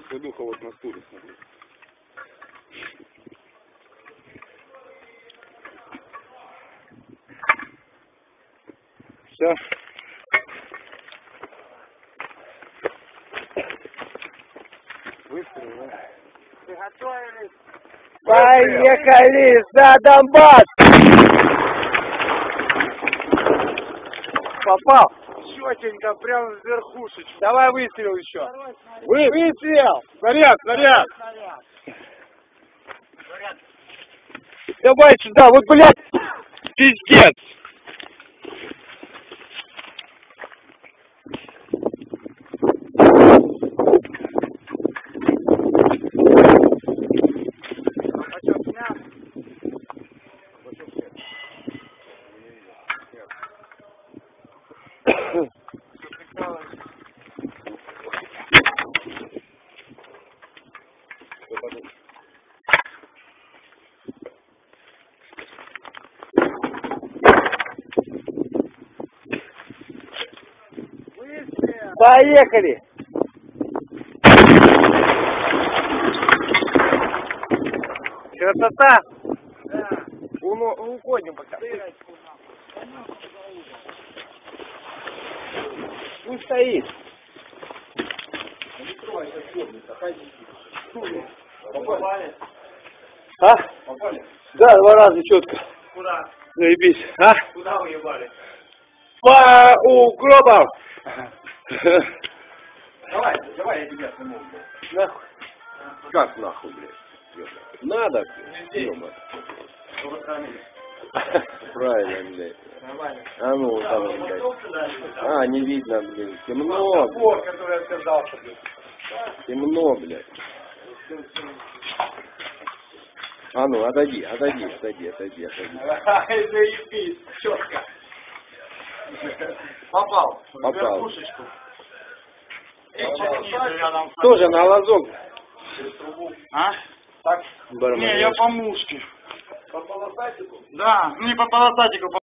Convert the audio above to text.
Федуха вот на стуле, смотри. Все. Выстрел, да? Приготовились. Поехали за Донбасс! Попал? Четенько, прям в верхушечку. Давай выстрел еще. Выстрел! Снаряд, снаряд! Давай сюда, вот, блядь, пиздец. Поехали! Красота! Да. Уходим пока. Ну стоит. Попали? А? Попали? Да, 2 раза четко. Куда? Заебись. А? Куда вы ебали? По укропам. Давай, давай, я тебя сниму. Нахуй. Как нахуй, блядь? Надо, Ёба. правильно, блядь. Нормально. А ну, там, блядь. Не видно, блин. Темно, блядь. Вот, который отказался. Темно, блядь. А ну, отойди. Заебись, четко. Попал. Попал. В верхушечку. Рядом. Тоже на лазок. А? Так, Не, я по мушке. По полосатику? Да, не по полосатику,